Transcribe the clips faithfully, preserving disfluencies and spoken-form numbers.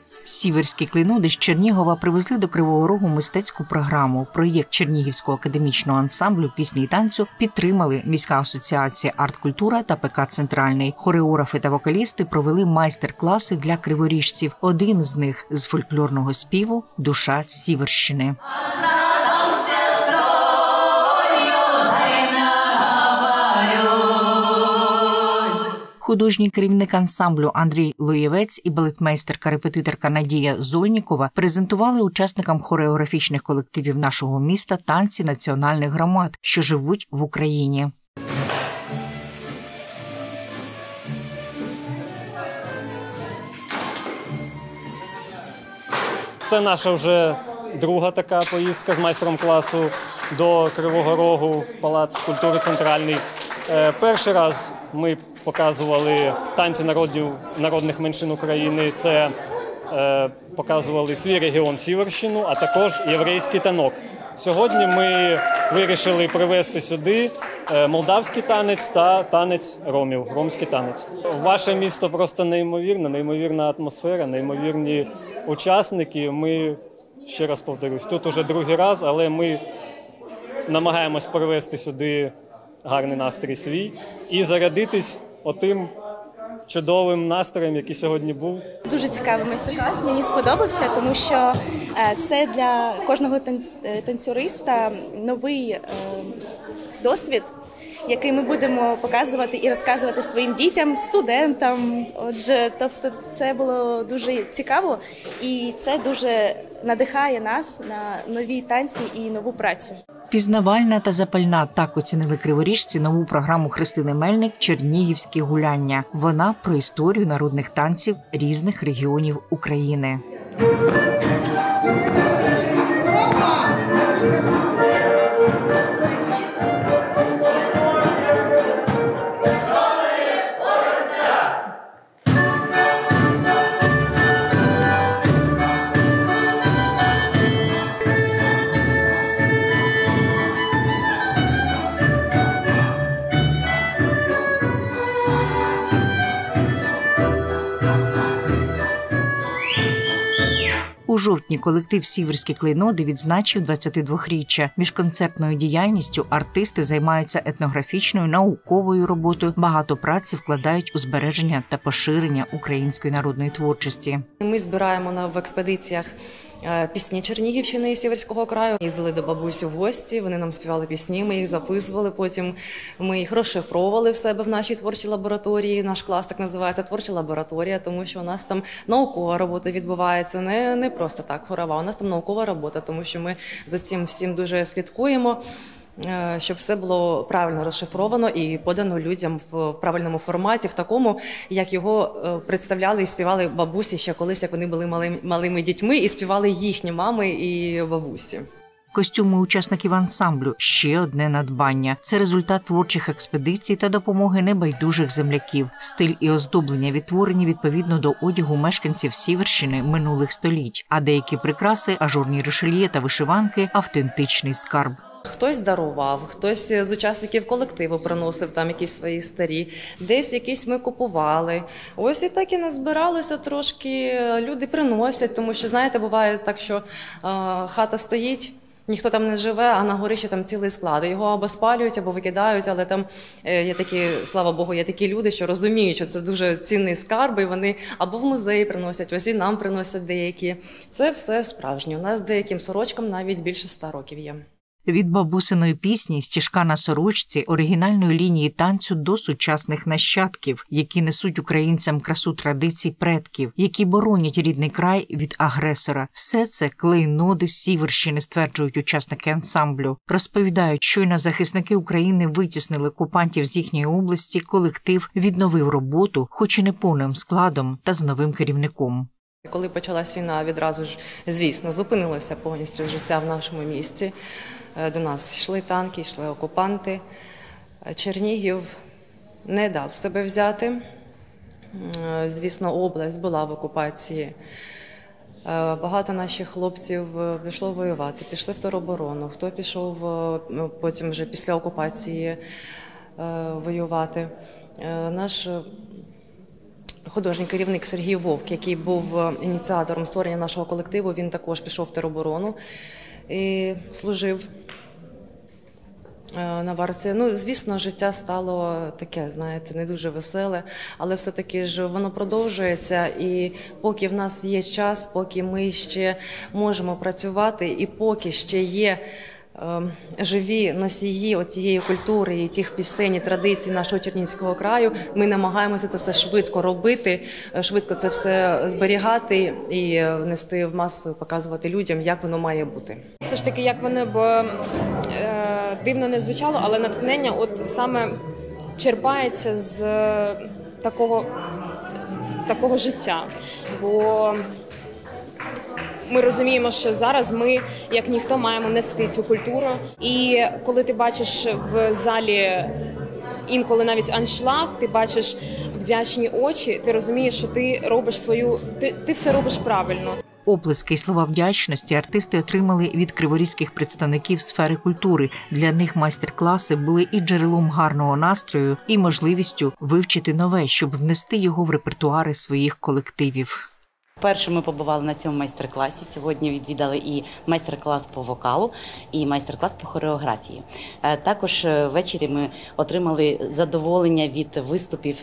Сіверські клейноди з Чернігова привезли до Кривого Рогу мистецьку програму. Проєкт Чернігівського академічного ансамблю пісні і танцю підтримали міська асоціація «Арт-культура» та ПК «Центральний». Хореографи та вокалісти провели майстер-класи для криворіжців. Один з них з фольклорного співу «Душа Сіверщини». Художній керівник ансамблю Андрій Лоєвець і балетмейстерка-репетиторка Надія Зольнікова презентували учасникам хореографічних колективів нашого міста танці національних громад, що живуть в Україні. Це наша вже друга така поїздка з майстром класу до Кривого Рогу в Палац культури «Центральний». Перший раз ми показували танці народів, народних меншин України, це е, показували свій регіон Сіверщину, а також єврейський танок. Сьогодні ми вирішили привезти сюди молдавський танець та танець ромів, ромський танець. Ваше місто просто неймовірне, неймовірна атмосфера, неймовірні учасники. Ми, ще раз повторюсь, тут уже другий раз, але ми намагаємось привезти сюди гарний настрій свій і зарядитись отим чудовим настроєм, який сьогодні був. Дуже цікавий майстер-клас, мені сподобався, тому що це для кожного танцюриста новий досвід, який ми будемо показувати і розказувати своїм дітям, студентам. Отже, тобто це було дуже цікаво і це дуже надихає нас на нові танці і нову працю. Пізнавальна та запальна – так оцінили криворіжці нову програму Христини Мельник «Чернігівські гуляння». Вона про історію народних танців різних регіонів України. У жовтні колектив «Сіверські клейноди» відзначив двадцятидвохріччя. Між концертною діяльністю артисти займаються етнографічною, науковою роботою, багато праці вкладають у збереження та поширення української народної творчості. Ми збираємо на, в експедиціях пісні Чернігівщини і Сіверського краю. Їздили до бабусі в гості, вони нам співали пісні, ми їх записували, потім ми їх розшифровували в себе в нашій творчій лабораторії. Наш клас так називається «Творча лабораторія», тому що у нас там наукова робота відбувається, не, не просто так хорова, у нас там наукова робота, тому що ми за цим всім дуже слідкуємо, щоб все було правильно розшифровано і подано людям в правильному форматі, в такому, як його представляли і співали бабусі ще колись, як вони були малими, малими дітьми, і співали їхні мами і бабусі. Костюми учасників ансамблю – ще одне надбання. Це результат творчих експедицій та допомоги небайдужих земляків. Стиль і оздоблення відтворені відповідно до одягу мешканців Сіверщини минулих століть, а деякі прикраси, ажурні ришельє та вишиванки – автентичний скарб. Хтось дарував, хтось з учасників колективу приносив там якісь свої старі, десь якісь ми купували. Ось і так і назбиралося трошки, люди приносять, тому що, знаєте, буває так, що е, хата стоїть, ніхто там не живе, а на горищі там цілий склад. Його або спалюють, або викидають, але там є такі, слава Богу, є такі люди, що розуміють, що це дуже цінний скарб, і вони або в музеї приносять, ось і нам приносять деякі. Це все справжнє. У нас деяким сорочкам навіть більше ста років є. Від бабусиної пісні «Стіжка на сорочці», оригінальної лінії танцю до сучасних нащадків, які несуть українцям красу традицій предків, які боронять рідний край від агресора. Все це клейноди Сіверщини, стверджують учасники ансамблю. Розповідають, щойно захисники України витіснили окупантів з їхньої області, колектив відновив роботу, хоч і не повним складом та з новим керівником. Коли почалась війна, відразу ж, звісно, зупинилося повністю життя в нашому місті. До нас йшли танки, йшли окупанти. Чернігів не дав себе взяти. Звісно, область була в окупації. Багато наших хлопців пішло воювати, пішли в тероборону. Хто пішов потім вже після окупації воювати. Наш художній керівник Сергій Вовк, який був ініціатором створення нашого колективу, він також пішов в тероборону і служив на варті. Ну, звісно, життя стало таке, знаєте, не дуже веселе, але все-таки ж воно продовжується, і поки в нас є час, поки ми ще можемо працювати, і поки ще є е, живі носії от тієї культури і тих пісень і традицій нашого Чернігівського краю, ми намагаємося це все швидко робити, швидко це все зберігати і нести в масу, показувати людям, як воно має бути. Все ж таки, як воно б е, дивно не звучало, але натхнення от саме черпається з такого, такого життя. Бо ми розуміємо, що зараз ми, як ніхто, маємо нести цю культуру. І коли ти бачиш в залі інколи навіть аншлаг, ти бачиш вдячні очі, ти розумієш, що ти робиш свою, ти, ти все робиш правильно. Оплески й слова вдячності артисти отримали від криворізьких представників сфери культури. Для них майстер-класи були і джерелом гарного настрою, і можливістю вивчити нове, щоб внести його в репертуари своїх колективів. Вперше ми побували на цьому майстер-класі. Сьогодні відвідали і майстер-клас по вокалу, і майстер-клас по хореографії. Також ввечері ми отримали задоволення від виступів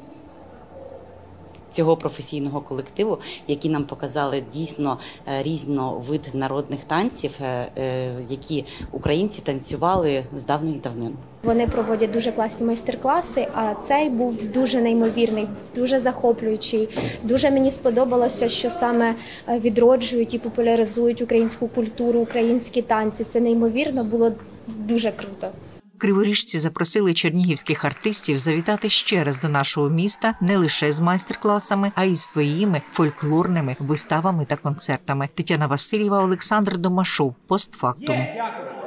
цього професійного колективу, які нам показали дійсно різновид народних танців, які українці танцювали з давніх давнин. Вони проводять дуже класні майстер-класи, а цей був дуже неймовірний, дуже захоплюючий. Дуже мені сподобалося, що саме відроджують і популяризують українську культуру, українські танці. Це неймовірно, було дуже круто. Криворіжці запросили чернігівських артистів завітати ще раз до нашого міста не лише з майстер-класами, а й з своїми фольклорними виставами та концертами. Тетяна Васильєва, Олександр Домашов. Постфактум.